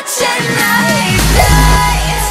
touch and I ignite.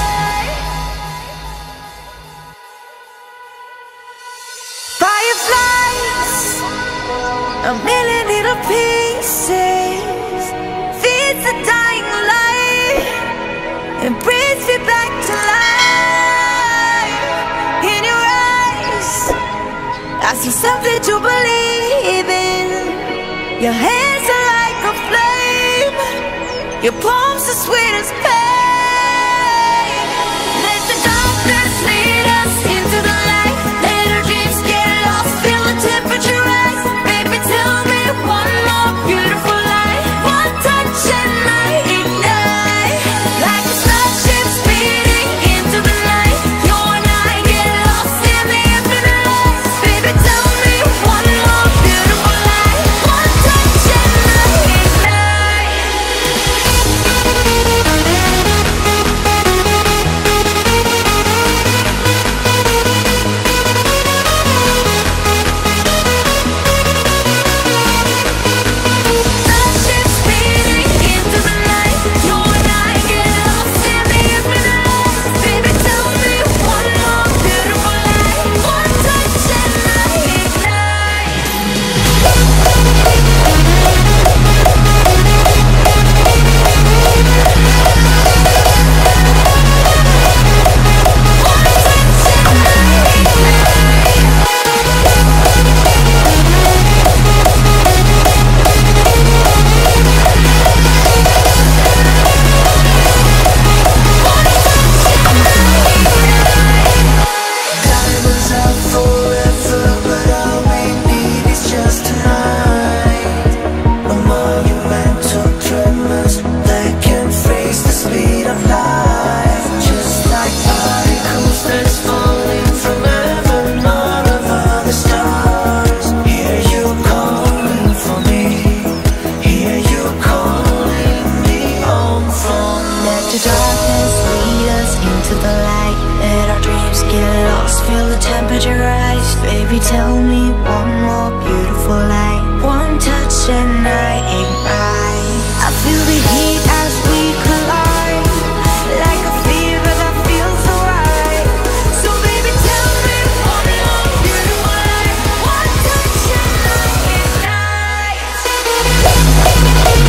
Fireflies, a million little pieces, feeds the dying light and brings me back to life. In your eyes, I see something to believe in. Your hands are like a flame, your palms are sweet as pain. Let the darkness lead us into the light. Let our dreams get lost, feel the temperature rise. Baby, tell me one more beautiful lie. One touch and I ignite. Like a starship speeding into the night. You and I get lost in the infinite light. Baby, tell me one more beautiful lie. One touch and I ignite. Starship speeding into the night. You and I get lost in the infinite light. Baby, tell me one more beautiful lie. One touch and I ignite. Diamonds are forever, but all we need is just tonight. A monumental tremors, they can freeze the speed of light. Just like particles that's falling from heaven out of other stars. Hear you calling for me, hear you calling me home from. Let the darkness lead us into the light. Let our dreams get lost, feel the temperature rise. Baby, tell me one more beautiful lie. One touch and I ignite. I feel the heat as we collide, like a fever that feels so right. So baby, tell me one more beautiful lie. One touch and I ignite.